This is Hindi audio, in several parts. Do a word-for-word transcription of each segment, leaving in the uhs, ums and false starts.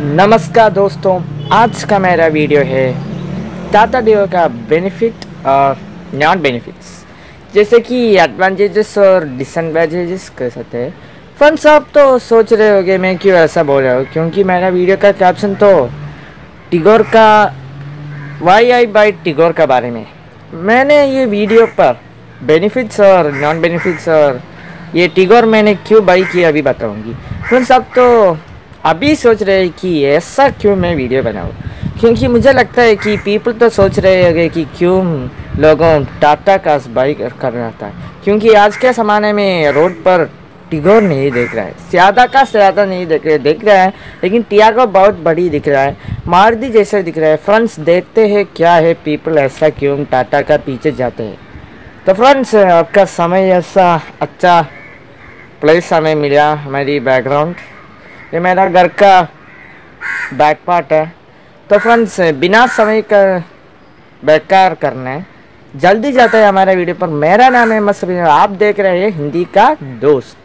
नमस्कार दोस्तों, आज का मेरा वीडियो है टाटा टिगोर का बेनिफिट और नॉन बेनिफिट्स, जैसे कि एडवांटेजेस और डिसएडवांटेजेस कह सकते हैं। फ्रेंड्स, आप तो सोच रहे होंगे मैं क्यों ऐसा बोल रहा हूँ, क्योंकि मेरा वीडियो का कैप्शन तो टिगोर का वाई आई बाई टिगोर का बारे में। मैंने ये वीडियो पर बेनिफिट्स और नॉन बेनिफिट्स और ये टिगोर मैंने क्यों बाई किया अभी बताऊँगी। फ्रेंड्स, आप तो अभी सोच रहे हैं कि ऐसा क्यों मैं वीडियो बनाऊँ, क्योंकि मुझे लगता है कि पीपल तो सोच रहे होंगे कि क्यों लोगों टाटा का बाई कर रहा था, क्योंकि आज के ज़माने में रोड पर टिगोर नहीं देख रहा है, ज़्यादा का ज़्यादा नहीं देख रहे देख रहा है लेकिन टियागो बहुत बड़ी दिख रहा है, मारुति जैसे दिख रहा है। फ्रेंड्स, देखते हैं क्या है पीपल ऐसा क्यों टाटा का पीछे जाते हैं। तो फ्रेंड्स, आपका समय ऐसा अच्छा प्लेस हमें मिला, हमारी बैकग्राउंड ये मेरा घर का बैक पार्ट है। तो फ्रेंड्स, बिना समय का बेकार करने जल्दी जाता है हमारे वीडियो पर। मेरा नाम है मसरूर, आप देख रहे हैं हिंदी का दोस्त।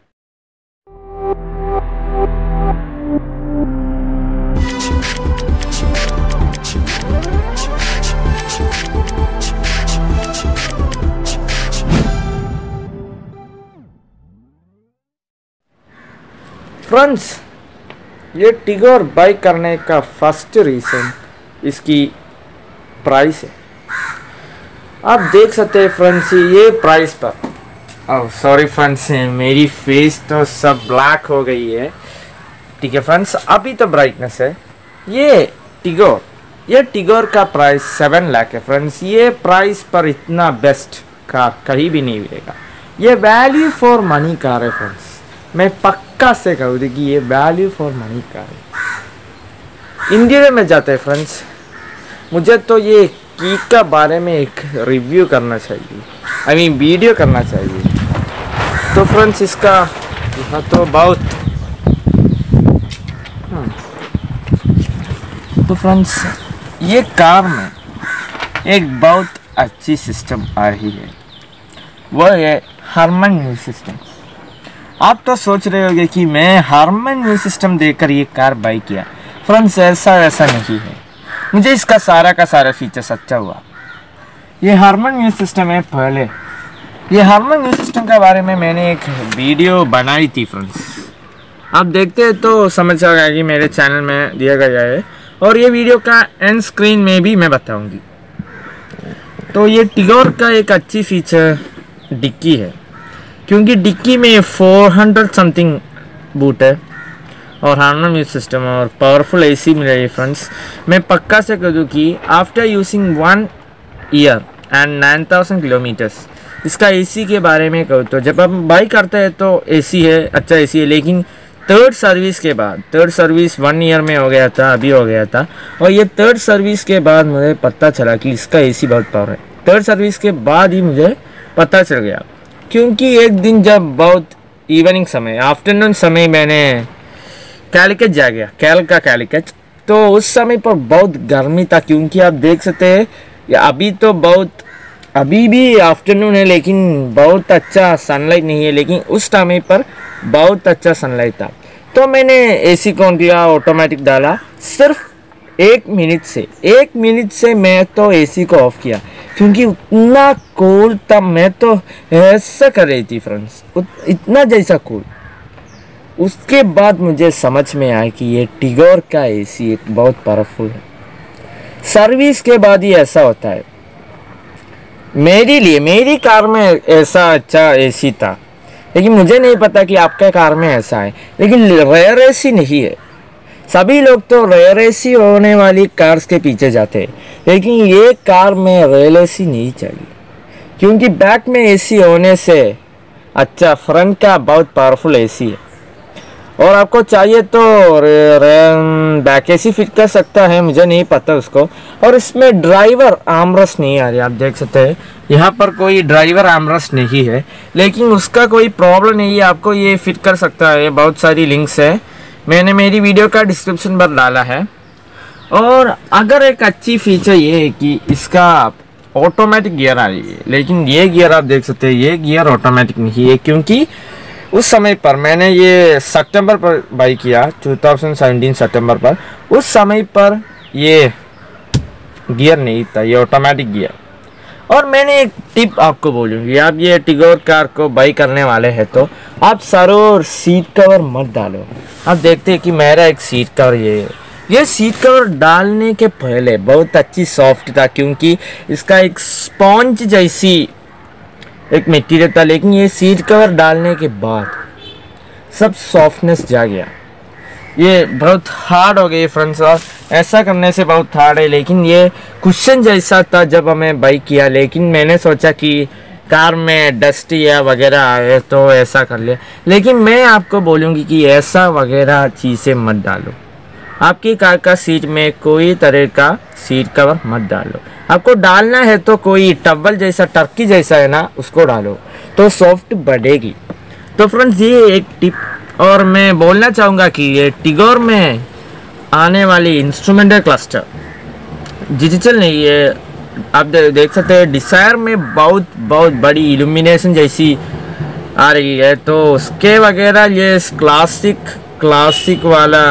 फ्रेंड्स, ये टिगोर बाई करने का फर्स्ट रीज़न इसकी प्राइस है। आप देख सकते हैं फ्रेंड्स, ये प्राइस पर, ओह सॉरी फ्रेंड्स, मेरी फेस तो सब ब्लैक हो गई है। ठीक है फ्रेंड्स, अभी तो ब्राइटनेस है। ये टिगोर ये टिगोर का प्राइस सेवन लाख है फ्रेंड्स। ये प्राइस पर इतना बेस्ट कार कहीं भी नहीं मिलेगा। ये वैल्यू फॉर मनी कार है फ्रेंड्स, मैं पक्का से कहूँ कि ये वैल्यू फॉर मनी कार है। इंटीरियर में जाते हैं फ्रेंड्स, मुझे तो ये की का बारे में एक रिव्यू करना चाहिए, आई मीन वीडियो करना चाहिए। तो फ्रेंड्स, इसका यहाँ तो बहुत तो फ्रेंड्स ये कार में एक बहुत अच्छी सिस्टम आ रही है, वो है हार्मन म्यूजिक सिस्टम। आप तो सोच रहे होंगे कि मैं हार्मन म्यूजिक सिस्टम देखकर ये कार बाई किया। फ्रेंड्स, ऐसा वैसा नहीं है, मुझे इसका सारा का सारा फीचर्स अच्छा हुआ। ये हार्मन म्यूजिक सिस्टम है। पहले ये हार्मन म्यूजिक सिस्टम के बारे में मैंने एक वीडियो बनाई थी फ्रेंड्स, आप देखते हैं तो समझ आ गया कि मेरे चैनल में दिया गया है, और ये वीडियो का एंड स्क्रीन में भी मैं बताऊंगी। तो ये टिगोर का एक अच्छी फीचर डिक्की है, क्योंकि डिक्की में फोर हंड्रेड समथिंग बूट है और हार्मन म्यूजिक सिस्टम और पावरफुल एसी मिल रही है फ्रेंड्स। मैं पक्का से कह दूँ कि after using one year and nine thousand kilometres इसका एसी के बारे में कहूँ तो जब हम बाई करते हैं तो एसी है, अच्छा एसी है, लेकिन थर्ड सर्विस के बाद, थर्ड सर्विस वन ईयर में हो गया था, अभी हो गया था, और ये थर्ड सर्विस के बाद मुझे पता चला कि इसका एसी बहुत पावर है। थर्ड सर्विस के बाद ही मुझे पता चल गया, क्योंकि एक दिन जब बहुत इवनिंग समय, आफ्टरनून समय मैंने कैलिकट जा गया, कैल का कैलिकट, तो उस समय पर बहुत गर्मी था, क्योंकि आप देख सकते हैं अभी तो बहुत, अभी भी आफ्टरनून है लेकिन बहुत अच्छा सनलाइट नहीं है, लेकिन उस टाइम पर बहुत अच्छा सनलाइट था। तो मैंने एसी ऑन किया, ऑटोमेटिक डाला, सिर्फ एक मिनट से एक मिनट से मैं तो एसी को ऑफ किया, क्योंकि उतना कूल था। मैं तो ऐसा कर रही थी फ्रेंड्स, इतना जैसा कूल। उसके बाद मुझे समझ में आया कि ये टिगोर का एसी एक बहुत पावरफुल है। सर्विस के बाद ही ऐसा होता है। मेरे लिए, मेरी कार में ऐसा अच्छा एसी था, लेकिन मुझे नहीं पता कि आपके कार में ऐसा है। लेकिन रेयर एसी नहीं है। सभी लोग तो रेयर एसी होने वाली कार्स के पीछे जाते हैं, लेकिन ये कार में रेयर एसी नहीं चाहिए, क्योंकि बैक में एसी होने से अच्छा फ्रंट का बहुत पावरफुल एसी है। और आपको चाहिए तो बैक एसी फिट कर सकता है, मुझे नहीं पता उसको। और इसमें ड्राइवर आर्मरेस्ट नहीं आ रही, आप देख सकते हैं यहाँ पर कोई ड्राइवर आर्मरेस्ट नहीं है, लेकिन उसका कोई प्रॉब्लम नहीं है, आपको ये फिट कर सकता है। बहुत सारी लिंक्स है, मैंने मेरी वीडियो का डिस्क्रिप्शन पर डाला है। और अगर एक अच्छी फीचर ये है कि इसका ऑटोमेटिक गियर आ रही है, लेकिन ये गियर आप देख सकते हैं, ये गियर ऑटोमेटिक नहीं है, क्योंकि उस समय पर मैंने ये सितंबर पर बाई किया, दो हज़ार सत्रह सितंबर पर। उस समय पर ये गियर नहीं था, ये ऑटोमेटिक गियर। और मैंने एक टिप आपको बोलूँगी, आप ये टिगोर कार को बाई करने वाले हैं तो आप जरूर सीट कवर मत डालो। आप देखते हैं कि मेरा एक सीट कवर ये है। ये सीट कवर डालने के पहले बहुत अच्छी सॉफ्ट था, क्योंकि इसका एक स्पॉन्ज जैसी एक मटेरियल था, लेकिन ये सीट कवर डालने के बाद सब सॉफ्टनेस जा गया। ये बहुत हार्ड हो गई फ्रेंड्स, और ऐसा करने से बहुत हार्ड है। लेकिन ये कुशन जैसा था जब हमें बाई किया, लेकिन मैंने सोचा कि कार में डस्ट या वगैरह आए तो ऐसा कर लिया। लेकिन मैं आपको बोलूँगी कि ऐसा वगैरह चीज़ें मत डालो। आपकी कार का सीट में कोई तरह का सीट कवर मत डालो। आपको डालना है तो कोई टवल जैसा, टर्की जैसा है ना, उसको डालो तो सॉफ्ट बढ़ेगी। तो फ्रेंड्स ये एक टिप। और मैं बोलना चाहूँगा कि ये टिगोर में आने वाली इंस्ट्रूमेंटल क्लस्टर डिजिटल नहीं है, आप दे, देख सकते हैं डिजायर में बहुत बहुत बड़ी इल्यूमिनेशन जैसी आ रही है। तो उसके वगैरह ये क्लासिक क्लासिक वाला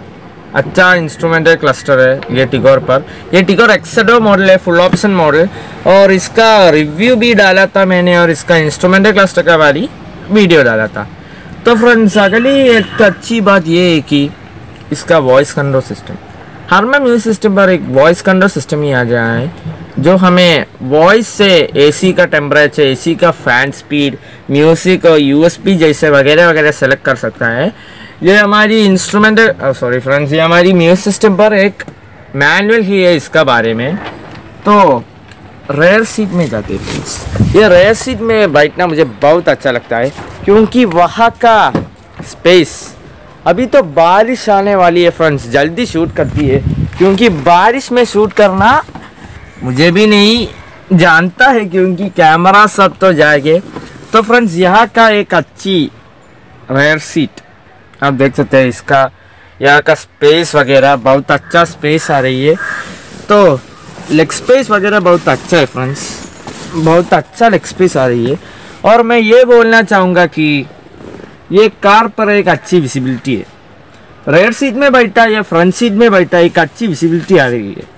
अच्छा इंस्ट्रूमेंटल क्लस्टर है ये टिगोर पर। ये टिगोर एक्सेडो मॉडल है, फुल ऑप्शन मॉडल, और इसका रिव्यू भी डाला था मैंने, और इसका इंस्ट्रूमेंटल क्लस्टर का वाली वीडियो डाला था। तो फ्रेंड्स अगली एक अच्छी बात ये है कि इसका वॉइस कंट्रोल सिस्टम, हर म्यूजिक सिस्टम पर एक वॉइस कंट्रोल सिस्टम ही आ गया है, जो हमें वॉइस से एसी का टेम्परेचर, एसी का फैन स्पीड, म्यूजिक और यूएसबी जैसे वगैरह वगैरह सेलेक्ट कर सकता है। ये हमारी इंस्ट्रूमेंटल सॉरी फ्रेंड्स ये हमारी म्यूजिक सिस्टम पर एक मैनुअल ही है इसका बारे में। तो रेयर सीट में जाते हैं फ्रेंड्स, ये रेयर सीट में बैठना मुझे बहुत अच्छा लगता है, क्योंकि वहाँ का स्पेस, अभी तो बारिश आने वाली है फ्रेंड्स, जल्दी शूट करती है, क्योंकि बारिश में शूट करना मुझे भी नहीं जानता है, क्योंकि कैमरा सब तो जाएंगे। तो फ्रेंड्स यहाँ का एक अच्छी रेयर सीट आप देख सकते हैं, इसका यहाँ का स्पेस वगैरह बहुत अच्छा स्पेस आ रही है। तो लेग स्पेस वगैरह बहुत अच्छा है फ्रेंड्स, बहुत अच्छा लेग स्पेस आ रही है। और मैं ये बोलना चाहूँगा कि ये कार पर एक अच्छी विजिबिलिटी है, रेयर सीट में बैठा या फ्रंट सीट में बैठा एक अच्छी विजिबिलिटी आ रही है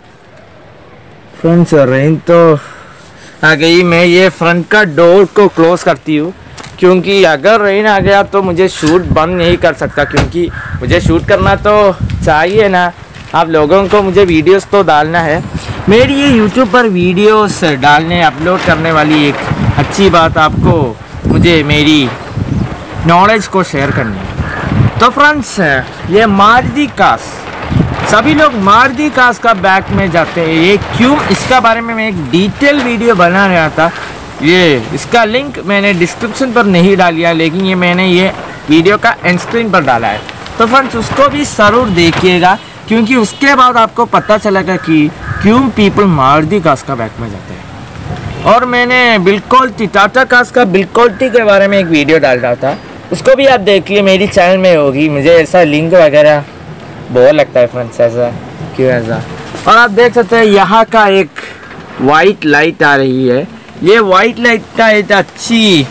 फ्रेंड्स। रेन तो आ गई, मैं ये फ्रंट का डोर को क्लोज करती हूँ, क्योंकि अगर रेन आ गया तो मुझे शूट बंद नहीं कर सकता, क्योंकि मुझे शूट करना तो चाहिए ना, आप लोगों को मुझे वीडियोस तो डालना है। मेरी ये यूट्यूब पर वीडियोस डालने अपलोड करने वाली एक अच्छी बात आपको मुझे मेरी नॉलेज को शेयर करनी है। तो फ्रेंड्स ये मारुति कार्स, सभी लोग मारुति कार्स का बैक में जाते हैं, ये क्यों, इसका बारे में मैं एक डिटेल वीडियो बना रहा था। ये इसका लिंक मैंने डिस्क्रिप्शन पर नहीं डालिया, लेकिन ये मैंने ये वीडियो का एंड स्क्रीन पर डाला है। तो फ्रेंड्स उसको भी ज़रूर देखिएगा, क्योंकि उसके बाद आपको पता चलेगा कि क्यों पीपल मारुति कार्स का बैक में जाते हैं। और मैंने बिल्कुल टाटा कार्स का बिल्कुल के बारे में एक वीडियो डाल रहा था, उसको भी आप देखिए, मेरी चैनल में होगी। मुझे ऐसा लिंक वगैरह बोर लगता है फ्रेंड्स, ऐसा क्यों ऐसा। और आप देख सकते हैं यहाँ का एक वाइट लाइट आ रही है, ये वाइट लाइट का एक अच्छी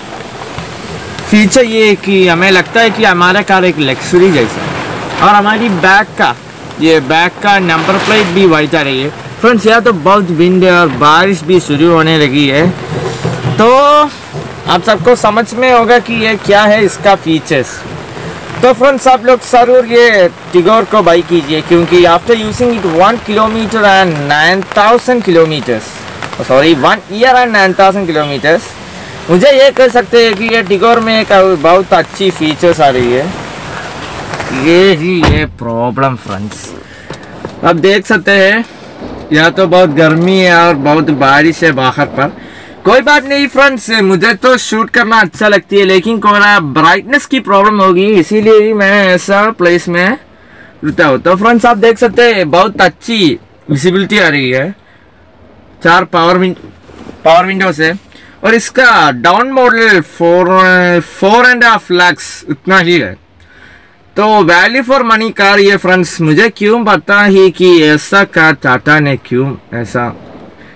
फीचर ये है कि हमें लगता है कि हमारा कार एक लग्जरी जैसा है। और हमारी बैक का ये बैक का नंबर प्लेट भी वाइट आ रही है फ्रेंड्स। यहाँ तो बहुत विंड है और बारिश भी शुरू होने लगी है, तो आप सबको समझ में होगा कि ये क्या है इसका फीचर्स। तो फ्रेंड्स आप लोग ज़रूर ये टिगोर को बाई कीजिए, क्योंकि after using it one kilometre and nine thousand kilometres sorry one year and nine thousand kilometres, मुझे ये कह सकते हैं कि ये टिगोर में एक बहुत अच्छी फीचर्स आ रही है। ये ही ये प्रॉब्लम फ्रेंड्स, अब देख सकते हैं यहाँ तो बहुत गर्मी है और बहुत बारिश है बाहर पर। कोई बात नहीं फ्रेंड्स, मुझे तो शूट करना अच्छा लगती है, लेकिन थोड़ा ब्राइटनेस की प्रॉब्लम होगी, इसीलिए ही मैं ऐसा प्लेस में रुकता हूँ। तो फ्रेंड्स आप देख सकते हैं बहुत अच्छी विजिबिलिटी आ रही है, चार पावर विंड पावर विंडोज है, और इसका down model four four and half lakhs उतना ही है। तो वैल्यू फॉर मनी कार ये फ्रेंड्स, मुझे क्यों पता ही कि ऐसा कार टाटा ने क्यों ऐसा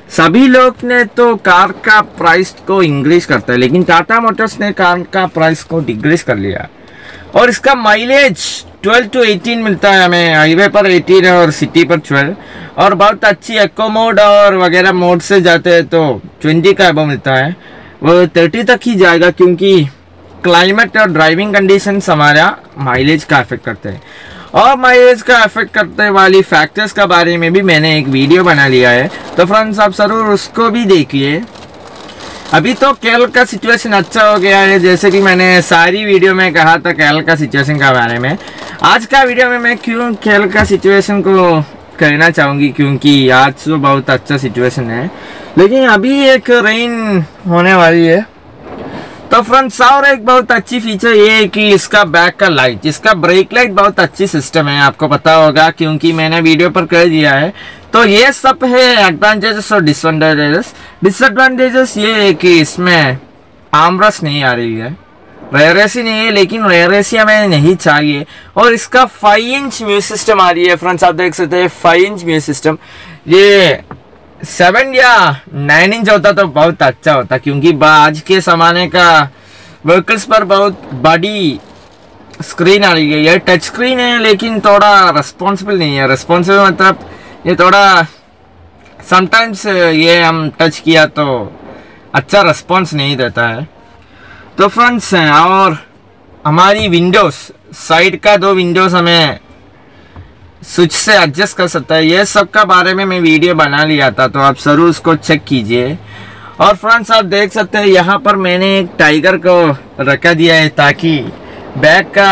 सभी लोग ने तो कार का प्राइस को इंक्रीज करता है, लेकिन टाटा मोटर्स ने कार का प्राइस को डिक्रीज कर लिया। और इसका माइलेज ट्वेल्व टू एटीन मिलता है हमें, हाईवे पर एटीन है और सिटी पर ट्वेल्व, और बहुत अच्छी एको मोड और वगैरह मोड से जाते हैं तो ट्वेंटी का अबव मिलता है। वो थर्टी तक ही जाएगा, क्योंकि क्लाइमेट और ड्राइविंग कंडीशंस हमारा माइलेज का अफेक्ट करते हैं। और माइलेज का अफेक्ट करने वाली फैक्टर्स का बारे में भी मैंने एक वीडियो बना लिया है, तो फ्रेंड्स आप ज़रूर उसको भी देखिए। अभी तो केरल का सिचुएशन अच्छा हो गया है, जैसे कि मैंने सारी वीडियो में कहा था केरल का सिचुएशन के बारे में। आज का वीडियो में मैं क्यों केरल का सिचुएशन को कहना चाहूँगी, क्योंकि आज तो बहुत अच्छा सिचुएशन है, लेकिन अभी एक रेन होने वाली है। तो फ्रेंड्स और एक बहुत अच्छी फीचर ये है कि इसका बैक का लाइट, इसका ब्रेक लाइट बहुत अच्छी सिस्टम है, आपको पता होगा क्योंकि मैंने वीडियो पर कह दिया है। तो ये सब है एडवांटेजेस और डिसएडवांटेजेस। डिसएडवांटेजेस ये है कि इसमें आर्मरेस्ट नहीं आ रही है, रेयर एसी नहीं है, लेकिन रेयर एसी हमें नहीं चाहिए। और इसका फाइव इंच म्यूजिक सिस्टम आ रही है फ्रेंड्स, आप देख सकते हैं फाइव इंच म्यूजिक सिस्टम। ये सेवन या नाइन इंच होता तो बहुत अच्छा होता, क्योंकि आज के ज़माने का व्हीकल्स पर बहुत बड़ी स्क्रीन आ रही है। ये टच स्क्रीन है, लेकिन थोड़ा रिस्पॉन्सिबल नहीं है। रिस्पॉन्सिबल मतलब ये थोड़ा समटाइम्स ये हम टच किया तो अच्छा रिस्पॉन्स नहीं देता है। तो फ्रेंड्स, और हमारी विंडोज़, साइड का दो विंडोज़ हमें स्विच से एडजस्ट कर सकता है। ये सब का बारे में मैं वीडियो बना लिया था, तो आप जरूर उसको चेक कीजिए। और फ्रेंड्स आप देख सकते हैं यहाँ पर मैंने एक टाइगर को रखा दिया है, ताकि बैक का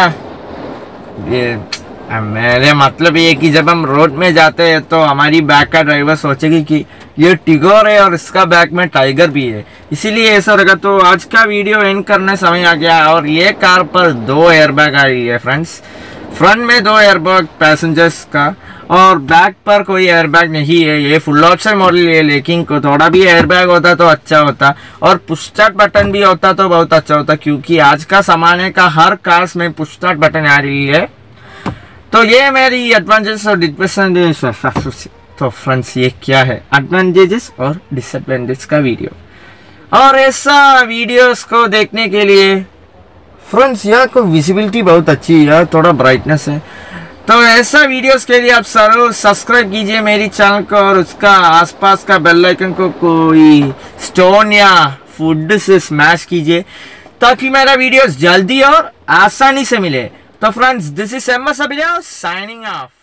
ये मेरे मतलब ये कि जब हम रोड में जाते हैं तो हमारी बैक का ड्राइवर सोचेगी कि ये टिगोर है और इसका बैक में टाइगर भी है, इसीलिए ऐसा लगा। तो आज का वीडियो एंड करने समय आ गया। और ये कार पर दो एयरबैग आ रही है फ्रेंड्स, फ्रंट में दो एयरबैग पैसेंजर्स का, और बैक पर कोई एयरबैग नहीं है। ये फुल ऑप्शन मॉडल है, लेकिन को थोड़ा भी एयरबैग होता तो अच्छा होता, और पुश स्टार्ट बटन भी होता तो बहुत अच्छा होता, क्योंकि आज का ज़माने का हर कार्स में पुश स्टार्ट बटन आ रही है। तो ये मेरी एडवांटेजेस और डिसएडवांटेजेस। तो फ्रेंड्स ये क्या है एडवांटेजेस और डिसएडवांटेज का वीडियो। और ऐसा वीडियोस को देखने के लिए फ्रेंड्स यहाँ को विजिबिलिटी बहुत अच्छी है यार, थोड़ा ब्राइटनेस है। तो ऐसा वीडियोस के लिए आप जरूर सब्सक्राइब कीजिए मेरी चैनल को, और उसका आसपास का बेल आइकन को कोई स्टोन या फूड से स्मैश कीजिए, ताकि मेरा वीडियोस जल्दी और आसानी से मिले। तो friends, this is M S signing of.